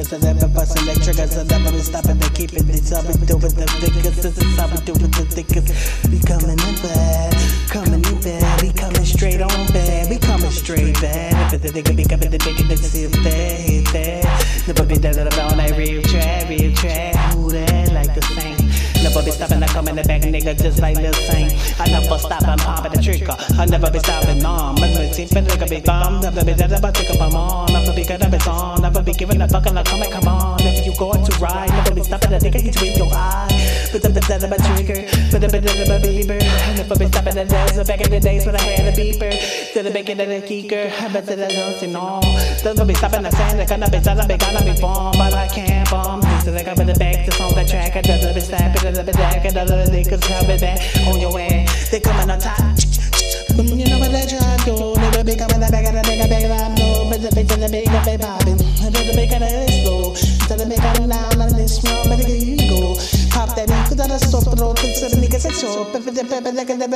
since I never busting the triggers. I never been stopping to keep it. This how we do with the niggas. This is how we do with the niggas. We coming in bad, coming in bad. We coming straight on bad. We coming straight bad. If the nigga be coming to make it, let's hit that, hit that. Never be dead about that real trap, real trap. Who that like the same? Never be stopping, I come in the back, nigga, just like Lil Saint. I never stop, I'm pumping the trigger. I never be stopping, no. Never be team, nigga, be thumb. Never be dead about take up my mom. Never be good, it's on. Never be giving a fuck, and I come on. If you going to ride, never be stopping, the nigga, hit with your eye. But the dead about trigger, but the dead about beeper. I never be stopping the days, back in the days when I had a beeper. To the back of the kicker, I bet that I don't see no. Never be stopping the sand, I gonna be stopping, gonna be bomb, but I can't bomb. So I got the back, just on the track, I doesn't be snapping. The back and the other niggas coming back on your ass. They coming on top. You know what they try to do. Never be coming back and the nigga back and I'm no. But the bitch and the big and they popping. And the big and the slow. So the big and down and this small. But the you go. Pop that in. Cause I just stop the road. So the niggas are short. But the pepper like a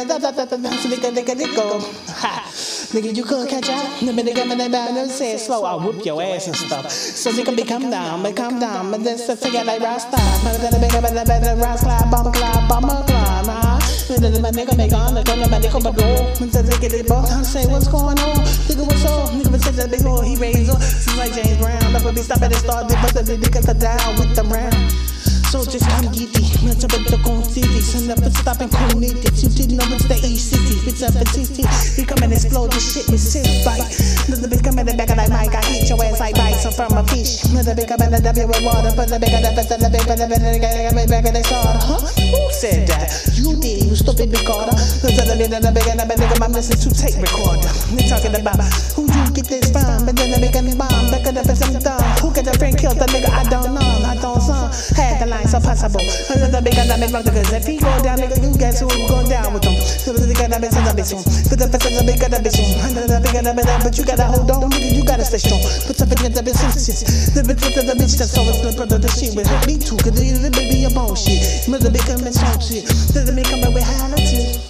nigga go. Ha. Nigga, you couldn't catch up. The nigga coming back and say slow. I'll whoop your ass and stuff. So nigga be come down. But come down. But then so figure like Rasta. But the big and the Rasta. Bomber climb, nah. My nigga make on the gun, my nigga but go. I say what's going on? Nigga what's up? Nigga said that before he raised up. Seems like James Brown. Never be stopping and start it, but the niggas are down with the round. So just come get it. Not about the con cities. And never stop and cool it. You didn't know it's the East City. It's up at CT. We come and explode this shit with six bite. Another big come in the back of that mic. I hit your ass like bites from a fish. Another big come in the W with water. Put the big of the best of the big, but the back of the soda. Huh? Who said that? You did, you stupid recorder. Cause the big and the big and the big, I'm listening to tape recorder. They talking about who you get this from. But then the big and the bomb. Back of the best of the dumb. Who get the friend killed the nigga? I don't know. I don't know. Had the line. So possible. Another big and I make because if he go down, nigga, you guess who go down with them. So the big and I make some bitch on. But the best of the big and the bitch on. Another big and I make but you gotta hold on, nigga, you gotta stay strong. Put up against the bitch, the bitch of the bitch that's always the brother, the shit with me too, cause the baby a bone shit. Mother big and bitch on shit. Doesn't make come with hality.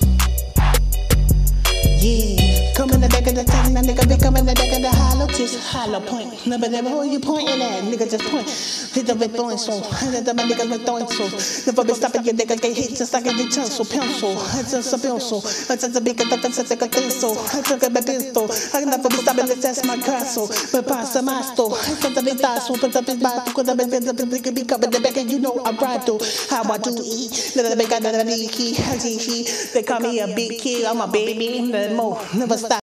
Yeah, come in the back of the tank, that nigga be coming in the back of the hollow tits, hollow point. Never, who you pointing at? Nigga just point. Hit the with throwing so. Hit the niggas with throwing so. Never be stopping your niggas get hit just like a utensil, pencil. It's just a pencil. It's just a big that's like a pencil. It's like a pencil. I can never be stopping to test my castle. But pass the master. It's just a big tassel. Put up his back. Cause the big be coming the back and you know I'm right though. How I do eat. Little big guy, the big key. They call me a big kid. I'm a baby. Never stop.